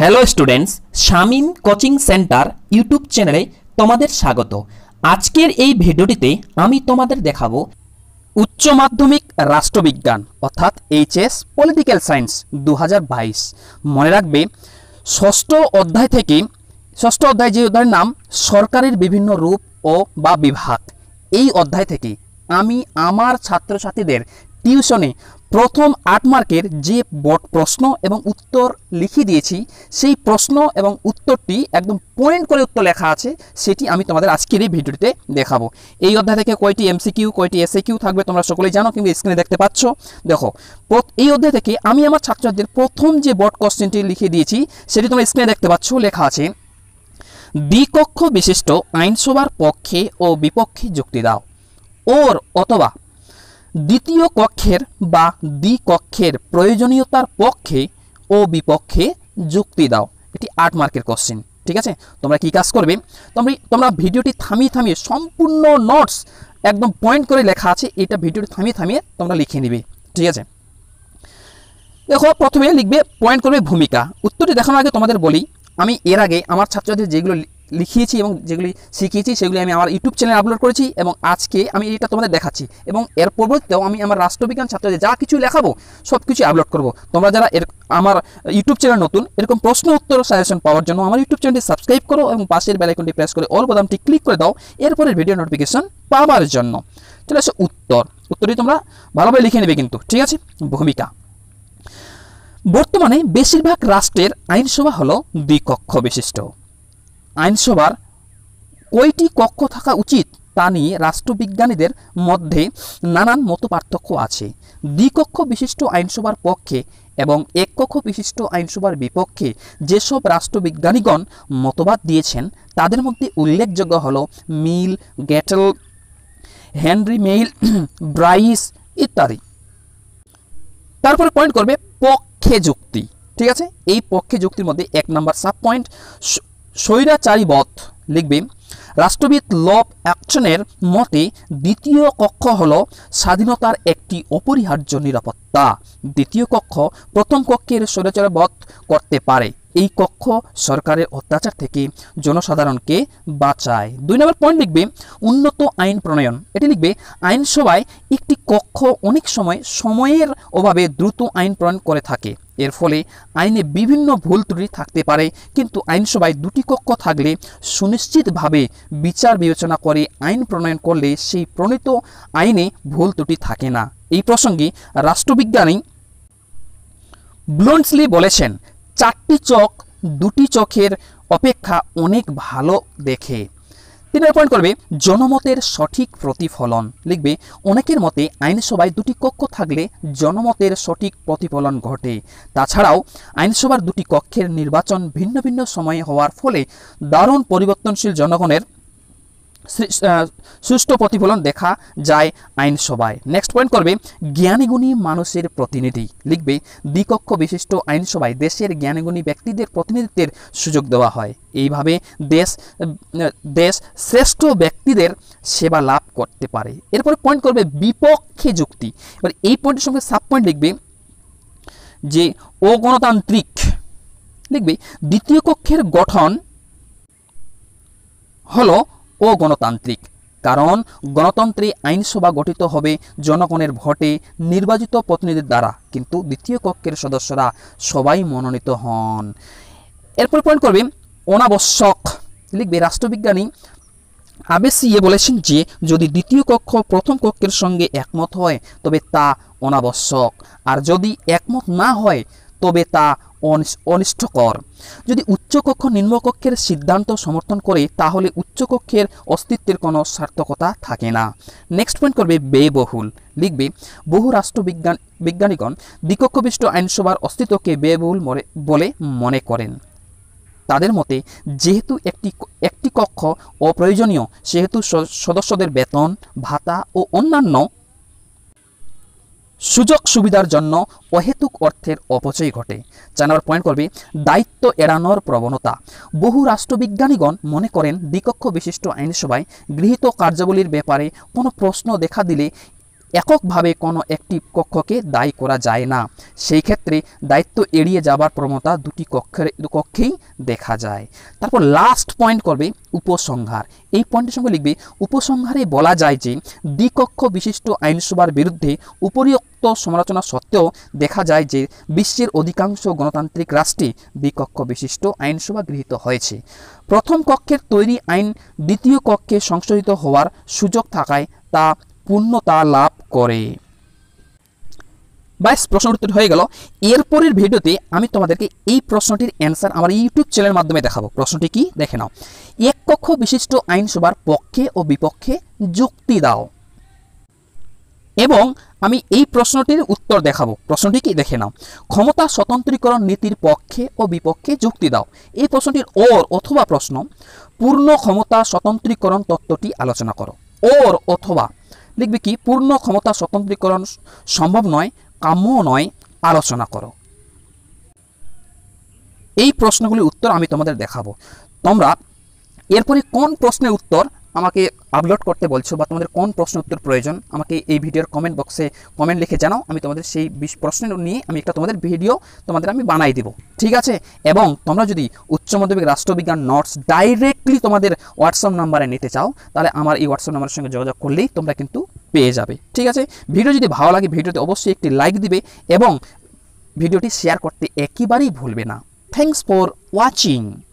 Hello students, Shamim coaching centre YouTube চ্যানেলে তোমাদের স্বাগত। আজকের এই ভিডিওটিতে আমি তোমাদের দেখাবো উচ্চ মাধ্যমিক রাষ্ট্রবিজ্ঞান অর্থাৎ এইচএস পলিটিক্যাল সায়েন্স 2022। মনে রাখবে ষষ্ঠ অধ্যায় যে অধ্যায়ের নাম সরকারের বিভিন্ন রূপ ও বা বিভাগ, এই অধ্যায় থেকে আমি আমার ছাত্রছাত্রীদের টিউশনে প্রথম 8 মার্কের যে প্রশ্ন এবং উত্তর লিখে দিয়েছি, সেই প্রশ্ন এবং উত্তরটি একদম পয়েন্ট করে উত্তর লেখা আছে, সেটি আমি তোমাদের আজকের এই ভিডিওটিতে দেখাবো। এই অধ্যায় থেকে কয়টি এমসিকিউ কয়টি এসএকিউ থাকবে তোমরা সকলেই জানো, কিন্তু স্ক্রিনে দেখতে পাচ্ছ। দেখো, এই অধ্যায় থেকে আমি আমার ছাত্রছাত্রীদের প্রথম যে বোর্ড কোশ্চেনটি লিখে দিয়েছি সেটি তোমরা স্ক্রিনে দেখতে পাচ্ছ। লেখা আছে, দ্বিকক্ষ বিশিষ্ট আইনসভার পক্ষে ও বিপক্ষে যুক্তি দাও, ওর অথবা দ্বিতীয় কক্ষের বা দ্বিকক্ষের প্রয়োজনীয়তার পক্ষে ও বিপক্ষে যুক্তি দাও। এটি 8 মার্কের কোশ্চেন। ঠিক আছে, তোমরা কি কাজ করবে, তোমরা ভিডিওটি থামিয়ে সম্পূর্ণ নোটস একদম পয়েন্ট করে লেখা আছে, এটা ভিডিওটি থামিয়ে তোমরা লিখে নিবে। ঠিক আছে, দেখো, প্রথমে লিখবে পয়েন্ট করবে ভূমিকা। উত্তরটি দেখানোর আগে তোমাদের বলি, আমি এর আগে আমার ছাত্রছাত্রীদের যেগুলো লিখিয়েছি এবং যেগুলি শিখিয়েছি সেগুলি আমি আমার ইউটিউব চ্যানেলে আপলোড করেছি, এবং আজকে আমি এটা তোমাদের দেখাচ্ছি, এবং এর পরবর্তীতেও আমি আমার রাষ্ট্রবিজ্ঞান ছাত্রদের যা কিছু লেখাবো সব কিছু আপলোড করব। তোমরা যারা আমার ইউটিউব চ্যানেল নতুন, এরকম প্রশ্ন উত্তর সাজেশন পাওয়ার জন্য আমার ইউটিউব চ্যানেলটি সাবস্ক্রাইব করো এবং পাশের বেল আইকনটি প্রেস করে অল বোতামটি ক্লিক করে দাও এরপরের ভিডিও নোটিফিকেশন পাওয়ার জন্য। চলে আসো উত্তরটি তোমরা ভালোভাবে লিখে নেবে কিন্তু। ঠিক আছে, ভূমিকা। বর্তমানে বেশিরভাগ রাষ্ট্রের আইনসভা হলো দ্বিকক্ষ বিশিষ্ট। আইনসভার কয়টি কক্ষ থাকা উচিত তা নিয়ে রাষ্ট্রবিজ্ঞানীদের মধ্যে নানান মতপার্থক্য আছে। দ্বিকক্ষ বিশিষ্ট আইনসভার পক্ষে এবং এক কক্ষ বিশিষ্ট আইনসভার বিপক্ষে যেসব রাষ্ট্রবিজ্ঞানীগণ মতবাদ দিয়েছেন তাদের মধ্যে উল্লেখযোগ্য হল Mill, Gettell, Henry Maine, Bryce ইত্যাদি। তারপরে পয়েন্ট করবে পক্ষে যুক্তি। ঠিক আছে, এই পক্ষে যুক্তির মধ্যে 1 নম্বর সাব পয়েন্ট স্বৈরাচারী বধ। লিখবে, রাষ্ট্রবিদ লব অ্যাকশনের মতে দ্বিতীয় কক্ষ হল স্বাধীনতার একটি অপরিহার্য নিরাপত্তা। দ্বিতীয় কক্ষ প্রথম কক্ষের স্বৈরাচারী বধ করতে পারে। এই কক্ষ সরকারের অত্যাচার থেকে জনসাধারণকে বাঁচায়। 2 নম্বর পয়েন্ট লিখবে উন্নত আইন প্রণয়ন। এটি লিখবে, আইনসভায় একটি কক্ষ অনেক সময় সময়ের অভাবে দ্রুত আইন প্রণয়ন করে থাকে। এর ফলে আইনে বিভিন্ন ভুল ত্রুটি থাকতে পারে, কিন্তু আইনসভায় 2টি কক্ষ থাকলে সুনিশ্চিতভাবে বিচার বিবেচনা করে আইন প্রণয়ন করলে সেই প্রণীত আইনে ভুল ত্রুটি থাকে না। এই প্রসঙ্গে রাষ্ট্রবিজ্ঞানী ব্লুন্টসলি বলেছেন, 4টি চোখ 2টি চোখের অপেক্ষা অনেক ভালো দেখে। 3 নম্বর পয়েন্ট করবে জনমতের সঠিক প্রতিফলন। লিখবে, অনেকের মতে আইনসভায় 2টি কক্ষ থাকলে জনমতের সঠিক প্রতিফলন ঘটে। তাছাড়াও আইনসভার 2টি কক্ষের নির্বাচন ভিন্ন ভিন্ন সময়ে হওয়ার ফলে দারুণ পরিবর্তনশীল জনগণের সুষ্ঠু প্রতিফলন দেখা যায় আইনসভায়। নেক্সট পয়েন্ট করবে জ্ঞানীগুণী মানুষের প্রতিনিধি। লিখবে, দ্বিকক্ষ বিশিষ্ট আইনসভায় দেশের জ্ঞানীগুণী ব্যক্তিদের প্রতিনিধিত্বের সুযোগ দেওয়া হয়। এইভাবে দেশ শ্রেষ্ঠ ব্যক্তিদের সেবা লাভ করতে পারে। এরপরে পয়েন্ট করবে বিপক্ষে যুক্তি। এবার এই পয়েন্টের সঙ্গে সাব পয়েন্ট লিখবে যে অগণতান্ত্রিক। লিখবে, দ্বিতীয় কক্ষের গঠন হলো অগণতান্ত্রিক, কারণ গণতন্ত্রে আইনসভা গঠিত হবে জনগণের ভোটে নির্বাচিত প্রতিনিধিদের দ্বারা, কিন্তু দ্বিতীয় কক্ষের সদস্যরা সবাই মনোনীত হন। এরপর পয়েন্ট করবে অনাবশ্যক। লিখবে, রাষ্ট্রবিজ্ঞানী আবেসিয়ে বলেছেন যে যদি দ্বিতীয় কক্ষ প্রথম কক্ষের সঙ্গে একমত হয় তবে তা অনাবশ্যক, আর যদি একমত না হয় তবে তা অনিষ্টকর। যদি উচ্চকক্ষ নিম্নকক্ষের সিদ্ধান্ত সমর্থন করে তাহলে উচ্চকক্ষের অস্তিত্বের কোনো সার্থকতা থাকে না। নেক্সট পয়েন্ট করবে ব্যয়বহুল। লিখবে, বহু রাষ্ট্রবিজ্ঞানীগণ দ্বিকক্ষ বিশিষ্ট আইনসভার অস্তিত্বকে ব্যয়বহুল বলে মনে করেন। তাদের মতে যেহেতু একটি কক্ষ অপ্রয়োজনীয়, সেহেতু সদস্যদের বেতন ভাতা ও অন্যান্য সুযোগ সুবিধার জন্য অহেতুক অর্থের অপচয় ঘটে। 4 নম্বর পয়েন্ট করবে দায়িত্ব এড়ানোর প্রবণতা। বহু রাষ্ট্রবিজ্ঞানীগণ মনে করেন দ্বিকক্ষ বিশিষ্ট আইনসভায় গৃহীত কার্যাবলীর ব্যাপারে কোনো প্রশ্ন দেখা দিলে এককভাবে কোনো একটি কক্ষকে দায়ী করা যায় না। সেই ক্ষেত্রে দায়িত্ব এড়িয়ে যাবার প্রবণতা দুটি কক্ষেই দেখা যায়। তারপর লাস্ট পয়েন্ট করবে উপসংহার। এই পয়েন্টের সঙ্গে লিখবে উপসংহারে বলা যায় যে দ্বিকক্ষ বিশিষ্ট আইনসভার বিরুদ্ধে উপরিউক্ত সমালোচনা সত্ত্বেও দেখা যায় যে বিশ্বের অধিকাংশ গণতান্ত্রিক রাষ্ট্রে দ্বিকক্ষ বিশিষ্ট আইনসভা গৃহীত হয়েছে। প্রথম কক্ষের তৈরি আইন দ্বিতীয় কক্ষে সংশোধিত হওয়ার সুযোগ থাকায় তা পূর্ণতা লাভ করে। ব্যাস, প্রশ্ন উত্তর হয়ে গেল। এরপরের ভিডিওতে আমি তোমাদেরকে এই প্রশ্নটির অ্যান্সার আমার ইউটিউব চ্যানেলের মাধ্যমে দেখাবো। প্রশ্নটি কি দেখে নাও। এক কক্ষ বিশিষ্ট আইনসভার পক্ষে ও বিপক্ষে যুক্তি দাও। এবং আমি এই প্রশ্নটির উত্তর দেখাবো। প্রশ্নটি কি দেখে নাও। ক্ষমতা স্বতন্ত্রীকরণ নীতির পক্ষে ও বিপক্ষে যুক্তি দাও। এই প্রশ্নটির অথবা প্রশ্ন পূর্ণ ক্ষমতা স্বতন্ত্রীকরণ তত্ত্বটি আলোচনা করো। অথবা লিখবে কি পূর্ণ ক্ষমতা স্বতন্ত্রীকরণ সম্ভব নয়, কাম্য নয়, আলোচনা করো। এই প্রশ্নগুলির উত্তর আমি তোমাদের দেখাবো। তোমরা এরপরে কোন প্রশ্নের উত্তর আমাকে আপলোড করতে বলছো বা তোমাদের কোন প্রশ্ন উত্তর প্রয়োজন আমাকে এই ভিডিওর কমেন্ট বক্সে কমেন্ট লিখে জানাও। আমি তোমাদের সেই 20 প্রশ্ন নিয়ে আমি একটা তোমাদের ভিডিও আমি বানাই দিব, ঠিক আছে। এবং তোমরা যদি উচ্চ মাধ্যমিক রাষ্ট্রবিজ্ঞান নোটস ডাইরেক্টলি তোমাদের হোয়াটসঅ্যাপ নাম্বারে নিতে চাও তাহলে আমার এই হোয়াটসঅ্যাপ নাম্বারের সঙ্গে যোগাযোগ করলেই তোমরা কিন্তু পেয়ে যাবে, ঠিক আছে। ভিডিও যদি ভালো লাগে ভিডিওতে অবশ্যই একটি লাইক দিবে এবং ভিডিওটি শেয়ার করতে একেবারেই ভুলবে না। Thanks for watching.